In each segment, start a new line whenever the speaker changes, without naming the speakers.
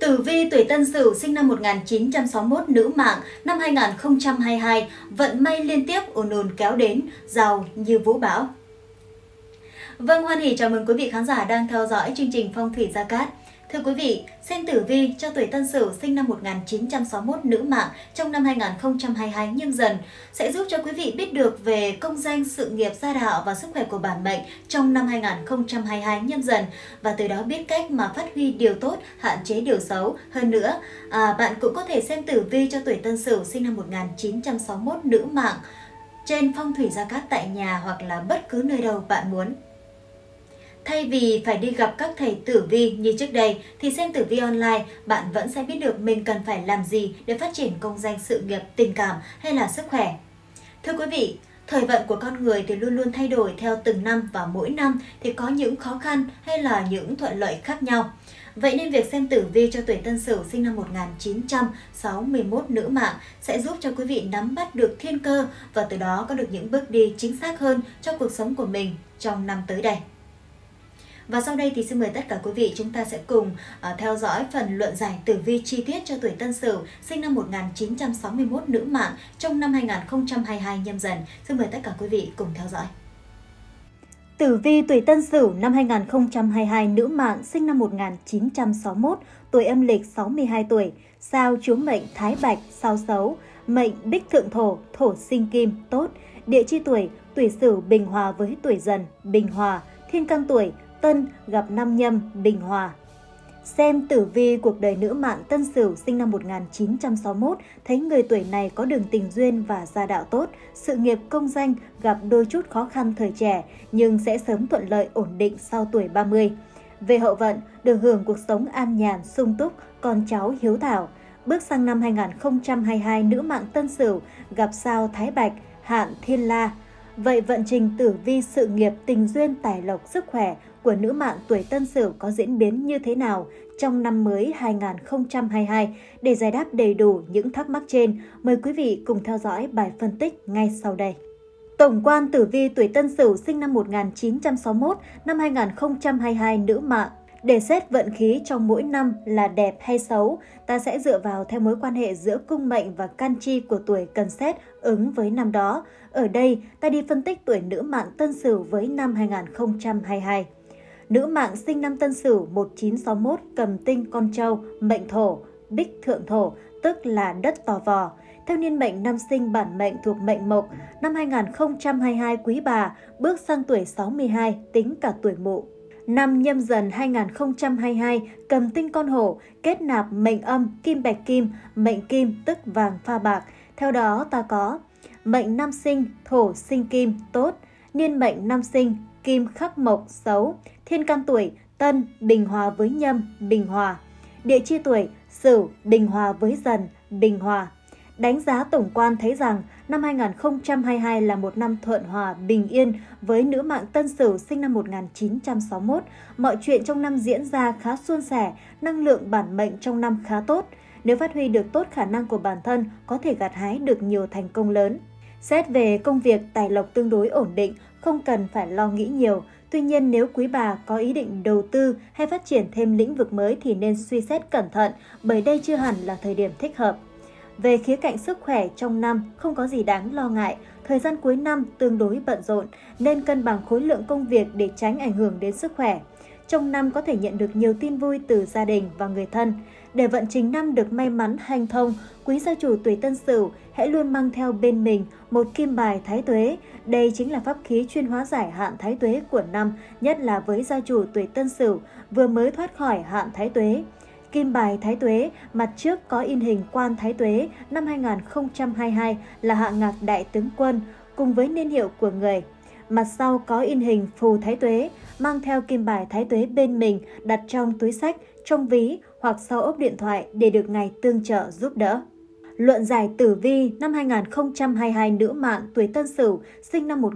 Tử vi tuổi Tân Sửu sinh năm 1961, nữ mạng, năm 2022, vận may liên tiếp ùn ùn kéo đến, giàu như vũ bão. Vâng, hoan hỉ chào mừng quý vị khán giả đang theo dõi chương trình Phong thủy Gia Cát. Thưa quý vị, xem tử vi cho tuổi Tân Sửu sinh năm 1961, nữ mạng trong năm 2022 Nhâm Dần sẽ giúp cho quý vị biết được về công danh, sự nghiệp, gia đạo và sức khỏe của bản mệnh trong năm 2022 Nhâm Dần, và từ đó biết cách mà phát huy điều tốt, hạn chế điều xấu. Hơn nữa, bạn cũng có thể xem tử vi cho tuổi Tân Sửu sinh năm 1961, nữ mạng trên Phong thủy Gia Cát tại nhà hoặc là bất cứ nơi đâu bạn muốn. Thay vì phải đi gặp các thầy tử vi như trước đây, thì xem tử vi online, bạn vẫn sẽ biết được mình cần phải làm gì để phát triển công danh, sự nghiệp, tình cảm hay là sức khỏe. Thưa quý vị, thời vận của con người thì luôn luôn thay đổi theo từng năm, và mỗi năm thì có những khó khăn hay là những thuận lợi khác nhau. Vậy nên việc xem tử vi cho tuổi Tân Sửu sinh năm 1961, nữ mạng sẽ giúp cho quý vị nắm bắt được thiên cơ và từ đó có được những bước đi chính xác hơn cho cuộc sống của mình trong năm tới đây. Và sau đây thì xin mời tất cả quý vị chúng ta sẽ cùng theo dõi phần luận giải tử vi chi tiết cho tuổi Tân Sửu sinh năm 1961, nữ mạng trong năm 2022 Nhâm Dần. Xin mời tất cả quý vị cùng theo dõi. Tử vi tuổi Tân Sửu năm 2022, nữ mạng sinh năm 1961, tuổi âm lịch 62 tuổi, sao chiếu mệnh Thái Bạch, sao xấu, mệnh Bích Thượng Thổ, thổ sinh kim, tốt, địa chi tuổi Sửu bình hòa với tuổi Dần, bình hòa, thiên can tuổi Tân gặp năm Nhâm, bình hòa. Xem tử vi cuộc đời nữ mạng Tân Sửu sinh năm 1961, thấy người tuổi này có đường tình duyên và gia đạo tốt, sự nghiệp công danh gặp đôi chút khó khăn thời trẻ nhưng sẽ sớm thuận lợi ổn định sau tuổi 30. Về hậu vận, được hưởng cuộc sống an nhàn, sung túc, con cháu hiếu thảo. Bước sang năm 2022, nữ mạng Tân Sửu gặp sao Thái Bạch, hạn Thiên La. Vậy vận trình tử vi sự nghiệp, tình duyên, tài lộc, sức khỏe của nữ mạng tuổi Tân Sửu có diễn biến như thế nào trong năm mới 2022? Để giải đáp đầy đủ những thắc mắc trên, mời quý vị cùng theo dõi bài phân tích ngay sau đây. Tổng quan tử vi tuổi Tân Sửu sinh năm 1961, năm 2022, nữ mạng. Để xét vận khí trong mỗi năm là đẹp hay xấu, ta sẽ dựa vào theo mối quan hệ giữa cung mệnh và can chi của tuổi cần xét ứng với năm đó. Ở đây, ta đi phân tích tuổi nữ mạng Tân Sửu với năm 2022. Nữ mạng sinh năm Tân Sửu 1961, cầm tinh con trâu, mệnh thổ, Bích Thượng Thổ, tức là đất tò vò. Theo niên mệnh năm sinh, bản mệnh thuộc mệnh Mộc, năm 2022 Quý Bà, bước sang tuổi 62, tính cả tuổi Mụ. Năm Nhâm Dần 2022, cầm tinh con hổ, kết nạp mệnh âm, kim bạch kim, mệnh kim tức vàng pha bạc. Theo đó ta có mệnh năm sinh, thổ sinh kim, tốt, niên mệnh năm sinh, kim khắc mộc, xấu, thiên can tuổi Tân, bình hòa với Nhâm, bình hòa, địa chi tuổi Sửu, bình hòa với Dần, bình hòa. Đánh giá tổng quan thấy rằng năm 2022 là một năm thuận hòa, bình yên với nữ mạng Tân Sửu sinh năm 1961. Mọi chuyện trong năm diễn ra khá suôn sẻ, năng lượng bản mệnh trong năm khá tốt. Nếu phát huy được tốt khả năng của bản thân, có thể gặt hái được nhiều thành công lớn. Xét về công việc, tài lộc tương đối ổn định, không cần phải lo nghĩ nhiều. Tuy nhiên, nếu quý bà có ý định đầu tư hay phát triển thêm lĩnh vực mới thì nên suy xét cẩn thận, bởi đây chưa hẳn là thời điểm thích hợp. Về khía cạnh sức khỏe trong năm, không có gì đáng lo ngại. Thời gian cuối năm tương đối bận rộn, nên cân bằng khối lượng công việc để tránh ảnh hưởng đến sức khỏe. Trong năm có thể nhận được nhiều tin vui từ gia đình và người thân. Để vận trình năm được may mắn hanh thông, quý gia chủ tuổi Tân Sửu hãy luôn mang theo bên mình một kim bài thái tuế. Đây chính là pháp khí chuyên hóa giải hạn thái tuế của năm, nhất là với gia chủ tuổi Tân Sửu vừa mới thoát khỏi hạn thái tuế. Kim bài thái tuế, mặt trước có in hình quan thái tuế năm 2022 là Hạ Ngạc Đại Tướng Quân cùng với niên hiệu của người. Mặt sau có in hình phù thái tuế, mang theo kim bài thái tuế bên mình, đặt trong túi xách, trong ví hoặc sau ốp điện thoại để được ngài tương trợ giúp đỡ. Luận giải tử vi năm 2022, nữ mạng tuổi Tân Sửu sinh năm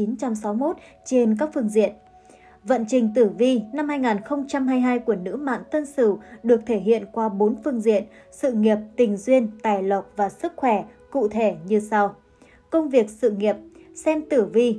1961 trên các phương diện. Vận trình tử vi năm 2022 của nữ mạng Tân Sửu được thể hiện qua 4 phương diện: sự nghiệp, tình duyên, tài lộc và sức khỏe, cụ thể như sau. Công việc sự nghiệp, Xem tử vi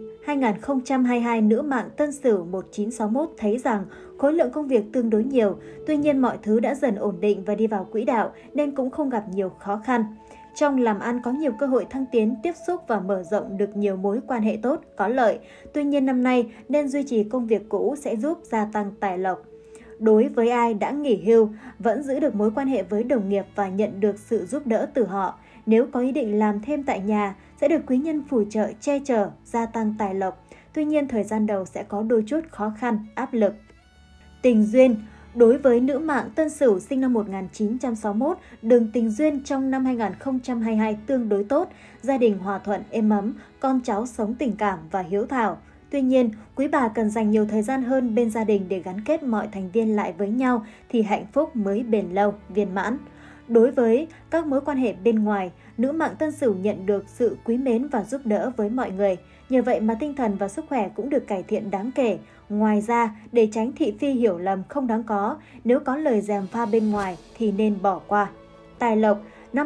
2022 nữ mạng Tân Sửu 1961 thấy rằng khối lượng công việc tương đối nhiều, tuy nhiên mọi thứ đã dần ổn định và đi vào quỹ đạo nên cũng không gặp nhiều khó khăn. Trong làm ăn có nhiều cơ hội thăng tiến, tiếp xúc và mở rộng được nhiều mối quan hệ tốt, có lợi. Tuy nhiên năm nay nên duy trì công việc cũ sẽ giúp gia tăng tài lộc. Đối với ai đã nghỉ hưu, vẫn giữ được mối quan hệ với đồng nghiệp và nhận được sự giúp đỡ từ họ. Nếu có ý định làm thêm tại nhà, sẽ được quý nhân phù trợ, che chở, gia tăng tài lộc. Tuy nhiên, thời gian đầu sẽ có đôi chút khó khăn, áp lực. Tình duyên. Đối với nữ mạng Tân Sửu sinh năm 1961, đường tình duyên trong năm 2022 tương đối tốt, gia đình hòa thuận êm ấm, con cháu sống tình cảm và hiếu thảo. Tuy nhiên, quý bà cần dành nhiều thời gian hơn bên gia đình để gắn kết mọi thành viên lại với nhau thì hạnh phúc mới bền lâu, viên mãn. Đối với các mối quan hệ bên ngoài, nữ mạng Tân Sửu nhận được sự quý mến và giúp đỡ với mọi người. Nhờ vậy mà tinh thần và sức khỏe cũng được cải thiện đáng kể. Ngoài ra, để tránh thị phi hiểu lầm không đáng có, nếu có lời gièm pha bên ngoài thì nên bỏ qua. Tài lộc. Năm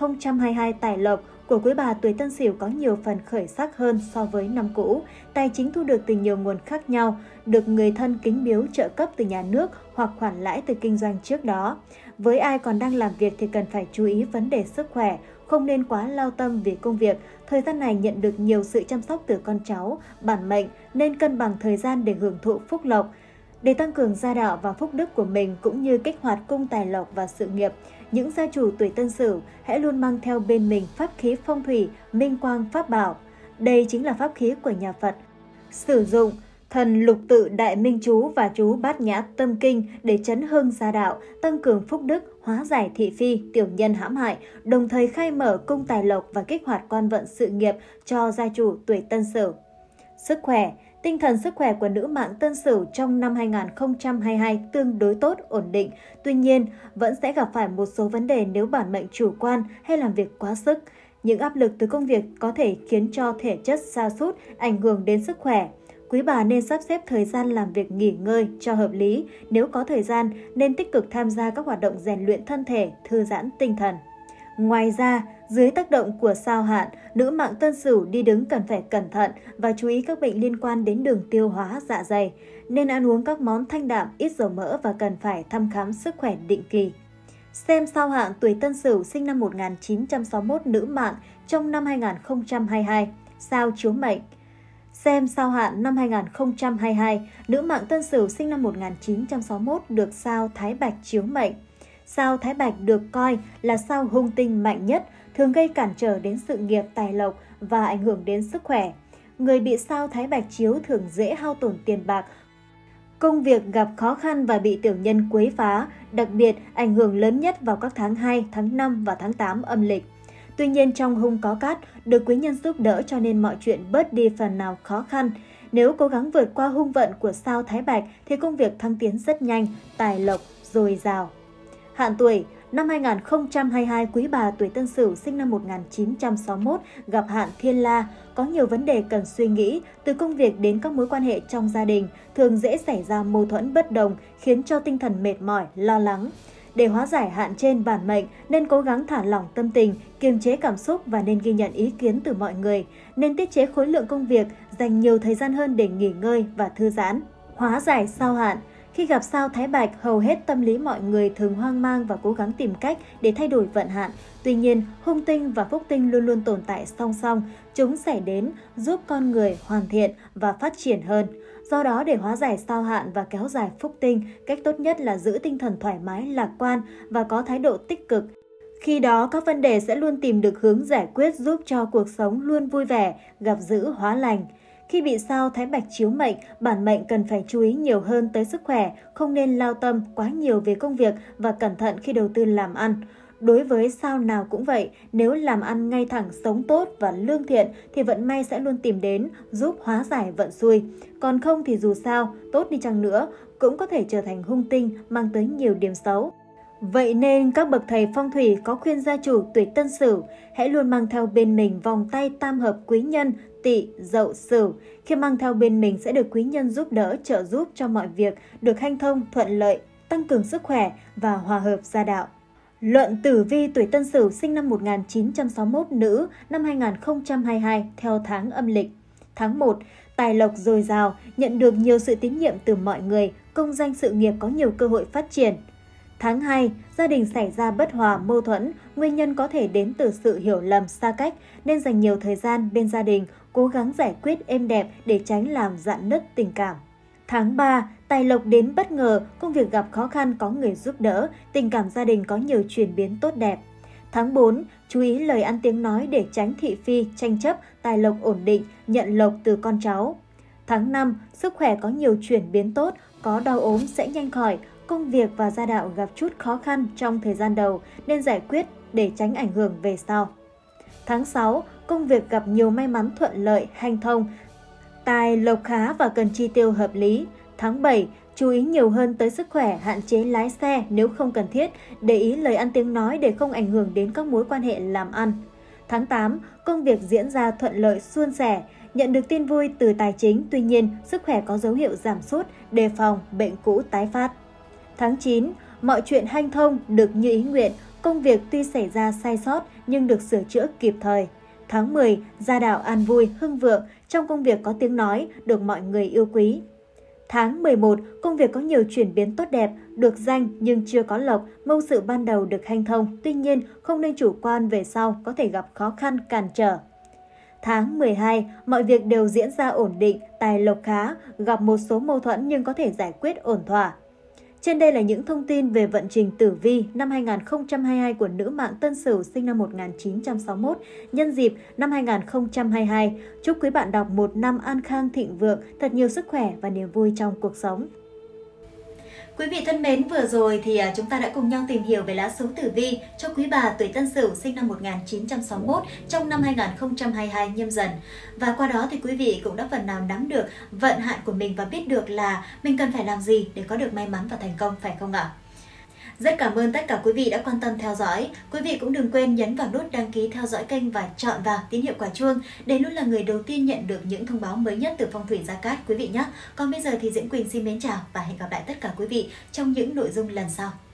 2022 tài lộc của quý bà tuổi Tân Sửu có nhiều phần khởi sắc hơn so với năm cũ. Tài chính thu được từ nhiều nguồn khác nhau, được người thân kính biếu trợ cấp từ nhà nước hoặc khoản lãi từ kinh doanh trước đó. Với ai còn đang làm việc thì cần phải chú ý vấn đề sức khỏe, không nên quá lao tâm vì công việc. Thời gian này nhận được nhiều sự chăm sóc từ con cháu, bản mệnh nên cân bằng thời gian để hưởng thụ phúc lộc. Để tăng cường gia đạo và phúc đức của mình cũng như kích hoạt cung tài lộc và sự nghiệp, những gia chủ tuổi Tân Sửu hãy luôn mang theo bên mình pháp khí phong thủy, minh quang pháp bảo. Đây chính là pháp khí của nhà Phật. Sử dụng thần lục tự đại minh chú và chú bát nhã tâm kinh để chấn hưng gia đạo, tăng cường phúc đức, hóa giải thị phi, tiểu nhân hãm hại, đồng thời khai mở cung tài lộc và kích hoạt quan vận sự nghiệp cho gia chủ tuổi Tân Sửu. Sức khỏe. Tinh thần sức khỏe của nữ mạng Tân Sửu trong năm 2022 tương đối tốt, ổn định. Tuy nhiên, vẫn sẽ gặp phải một số vấn đề nếu bản mệnh chủ quan hay làm việc quá sức. Những áp lực từ công việc có thể khiến cho thể chất sa sút, ảnh hưởng đến sức khỏe. Quý bà nên sắp xếp thời gian làm việc nghỉ ngơi cho hợp lý. Nếu có thời gian, nên tích cực tham gia các hoạt động rèn luyện thân thể, thư giãn tinh thần. Ngoài ra, dưới tác động của sao hạn, nữ mạng Tân Sửu đi đứng cần phải cẩn thận và chú ý các bệnh liên quan đến đường tiêu hóa, dạ dày. Nên ăn uống các món thanh đạm, ít dầu mỡ và cần phải thăm khám sức khỏe định kỳ. Xem sao hạn tuổi Tân Sửu sinh năm 1961 nữ mạng trong năm 2022, sao chiếu mệnh. Xem sao hạn năm 2022, nữ mạng Tân Sửu sinh năm 1961 được sao Thái Bạch chiếu mệnh. Sao Thái Bạch được coi là sao hung tinh mạnh nhất, thường gây cản trở đến sự nghiệp, tài lộc và ảnh hưởng đến sức khỏe. Người bị sao Thái Bạch chiếu thường dễ hao tổn tiền bạc, công việc gặp khó khăn và bị tiểu nhân quấy phá, đặc biệt ảnh hưởng lớn nhất vào các tháng 2, tháng 5 và tháng 8 âm lịch. Tuy nhiên trong hung có cát, được quý nhân giúp đỡ cho nên mọi chuyện bớt đi phần nào khó khăn. Nếu cố gắng vượt qua hung vận của sao Thái Bạch thì công việc thăng tiến rất nhanh, tài lộc dồi dào. Hạn tuổi. Năm 2022, quý bà tuổi Tân Sửu sinh năm 1961 gặp hạn thiên la, có nhiều vấn đề cần suy nghĩ, từ công việc đến các mối quan hệ trong gia đình, thường dễ xảy ra mâu thuẫn bất đồng, khiến cho tinh thần mệt mỏi, lo lắng. Để hóa giải hạn trên, bản mệnh nên cố gắng thả lỏng tâm tình, kiềm chế cảm xúc và nên ghi nhận ý kiến từ mọi người, nên tiết chế khối lượng công việc, dành nhiều thời gian hơn để nghỉ ngơi và thư giãn. Hóa giải sao hạn. Khi gặp sao Thái Bạch, hầu hết tâm lý mọi người thường hoang mang và cố gắng tìm cách để thay đổi vận hạn. Tuy nhiên, hung tinh và phúc tinh luôn luôn tồn tại song song, chúng sẽ đến giúp con người hoàn thiện và phát triển hơn. Do đó, để hóa giải sao hạn và kéo dài phúc tinh, cách tốt nhất là giữ tinh thần thoải mái, lạc quan và có thái độ tích cực. Khi đó, các vấn đề sẽ luôn tìm được hướng giải quyết, giúp cho cuộc sống luôn vui vẻ, gặp dữ hóa lành. Khi bị sao Thái Bạch chiếu mệnh, bản mệnh cần phải chú ý nhiều hơn tới sức khỏe, không nên lao tâm quá nhiều về công việc và cẩn thận khi đầu tư làm ăn. Đối với sao nào cũng vậy, nếu làm ăn ngay thẳng, sống tốt và lương thiện thì vận may sẽ luôn tìm đến, giúp hóa giải vận xui. Còn không thì dù sao, tốt đi chăng nữa, cũng có thể trở thành hung tinh, mang tới nhiều điểm xấu. Vậy nên các bậc thầy phong thủy có khuyên gia chủ tuổi Tân Sửu hãy luôn mang theo bên mình vòng tay tam hợp quý nhân Tỵ, Dậu, Sửu. Khi mang theo bên mình sẽ được quý nhân giúp đỡ, trợ giúp cho mọi việc được hanh thông, thuận lợi, tăng cường sức khỏe và hòa hợp gia đạo. Luận tử vi tuổi Tân Sửu sinh năm 1961 nữ năm 2022 theo tháng âm lịch. Tháng 1, tài lộc dồi dào, nhận được nhiều sự tín nhiệm từ mọi người, công danh sự nghiệp có nhiều cơ hội phát triển. Tháng 2, gia đình xảy ra bất hòa, mâu thuẫn, nguyên nhân có thể đến từ sự hiểu lầm, xa cách, nên dành nhiều thời gian bên gia đình, cố gắng giải quyết êm đẹp để tránh làm rạn nứt tình cảm. Tháng 3, tài lộc đến bất ngờ, công việc gặp khó khăn có người giúp đỡ, tình cảm gia đình có nhiều chuyển biến tốt đẹp. Tháng 4, chú ý lời ăn tiếng nói để tránh thị phi, tranh chấp, tài lộc ổn định, nhận lộc từ con cháu. Tháng 5, sức khỏe có nhiều chuyển biến tốt, có đau ốm sẽ nhanh khỏi, công việc và gia đạo gặp chút khó khăn trong thời gian đầu nên giải quyết để tránh ảnh hưởng về sau. Tháng 6, công việc gặp nhiều may mắn thuận lợi, hanh thông, tài lộc khá và cần chi tiêu hợp lý. Tháng 7, chú ý nhiều hơn tới sức khỏe, hạn chế lái xe nếu không cần thiết, để ý lời ăn tiếng nói để không ảnh hưởng đến các mối quan hệ làm ăn. Tháng 8, công việc diễn ra thuận lợi suôn sẻ, nhận được tin vui từ tài chính, tuy nhiên sức khỏe có dấu hiệu giảm sút, đề phòng bệnh cũ tái phát. Tháng 9, mọi chuyện hanh thông, được như ý nguyện, công việc tuy xảy ra sai sót nhưng được sửa chữa kịp thời. Tháng 10, gia đạo an vui, hưng vượng, trong công việc có tiếng nói, được mọi người yêu quý. Tháng 11, công việc có nhiều chuyển biến tốt đẹp, được danh nhưng chưa có lộc, mưu sự ban đầu được hanh thông, tuy nhiên không nên chủ quan về sau, có thể gặp khó khăn cản trở. Tháng 12, mọi việc đều diễn ra ổn định, tài lộc khá, gặp một số mâu thuẫn nhưng có thể giải quyết ổn thỏa. Trên đây là những thông tin về vận trình tử vi năm 2022 của nữ mạng Tân Sửu sinh năm 1961, nhân dịp năm 2022. Chúc quý bạn đọc một năm an khang thịnh vượng, thật nhiều sức khỏe và niềm vui trong cuộc sống. Quý vị thân mến, vừa rồi thì chúng ta đã cùng nhau tìm hiểu về lá số tử vi cho quý bà tuổi Tân Sửu sinh năm 1961 trong năm 2022 Nhâm Dần. Và qua đó thì quý vị cũng đã phần nào nắm được vận hạn của mình và biết được là mình cần phải làm gì để có được may mắn và thành công, phải không ạ? Rất cảm ơn tất cả quý vị đã quan tâm theo dõi. Quý vị cũng đừng quên nhấn vào nút đăng ký theo dõi kênh và chọn vào tín hiệu quả chuông để luôn là người đầu tiên nhận được những thông báo mới nhất từ phong thủy Gia Cát quý vị nhé. Còn bây giờ thì Diễm Quỳnh xin mến chào và hẹn gặp lại tất cả quý vị trong những nội dung lần sau.